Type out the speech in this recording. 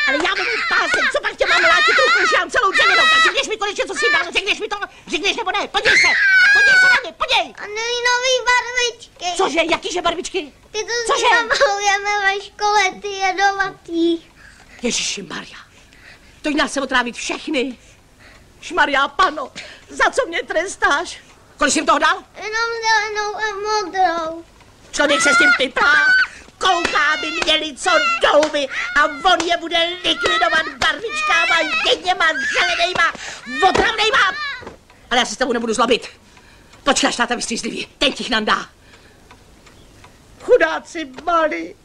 Ale já mám pásek, co pak tě mám látit ruku, že mám celou dřevěnou, tak řekneš mi konečně, co jsi dal, řekneš mi to, řekneš nebo ne, podívej se na mě, podívej. A nový barvičky. Cože, jakýže barvičky? Ty to si namalujeme ve škole, ty jedovatý. Ježišimarja, to nás se otrávit všechny. Šmarja, pano, za co mě trestáš? Kolik jsi jim toho dal? Jenom zelenou a modrou. Člověk se s tím piplá, kouká, by měli co douby a on je bude likvidovat barvičkama, jedněma, zelenejma, otravnejma. Ale já se s tebou nebudu zlobit. Počkáš, táta vystřízlivý, ten ti nám dá. Chudáci malí.